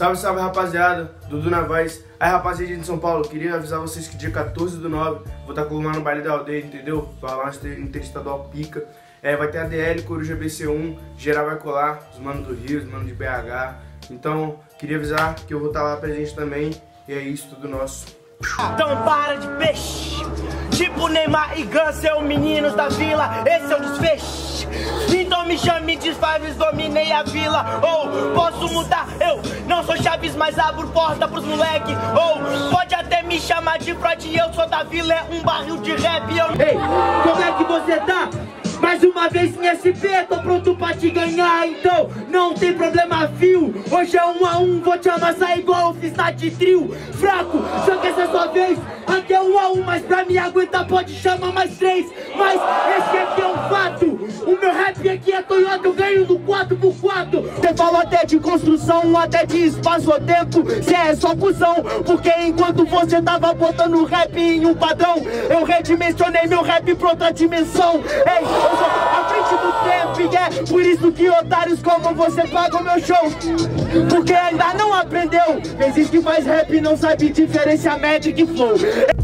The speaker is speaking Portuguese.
Salve, salve, rapaziada, Dudu na voz. Aí, rapaziada de São Paulo, queria avisar vocês que dia 14/9 vou estar colando no baile da aldeia, entendeu? Vai lá no Interestadual Pica. Vai ter a DL, Coruja BC1, geral vai colar, os manos do Rio, os manos de BH. Então, queria avisar que eu vou estar lá presente também. E é isso, tudo nosso. Então para de peixe. Tipo Neymar e Gans, eu meninos da vila, esse é o desfecho. Então me chame de Faves, dominei a vila. Ou posso mudar, eu não sou Chaves, mas abro porta pros moleque. Ou pode até me chamar de Freud, eu sou da vila, é um barril de rap. Ei, como é que você tá? Mais uma vez em SP, tô pronto pra te ganhar, então não tem problema, fio. Hoje é 1 a 1, vou te amassar igual eu fiz na de trio. Fraco, só que essa é sua vez, aqui é 1 a 1, mas pra me aguentar pode chamar mais 3. Mas esse aqui é um fato, o meu rap aqui é Toyota, eu ganho no 4x4. Você falou até de construção, até de espaço-tempo, cê é só cuzão. Porque enquanto você tava botando rap em um padrão, eu redimensionei meu rap pra outra dimensão. Ei, à frente do tempo, e é por isso que otários como você pagam meu show. Porque ainda não aprendeu. Existe que faz rap e não sabe diferenciar Magic Flow.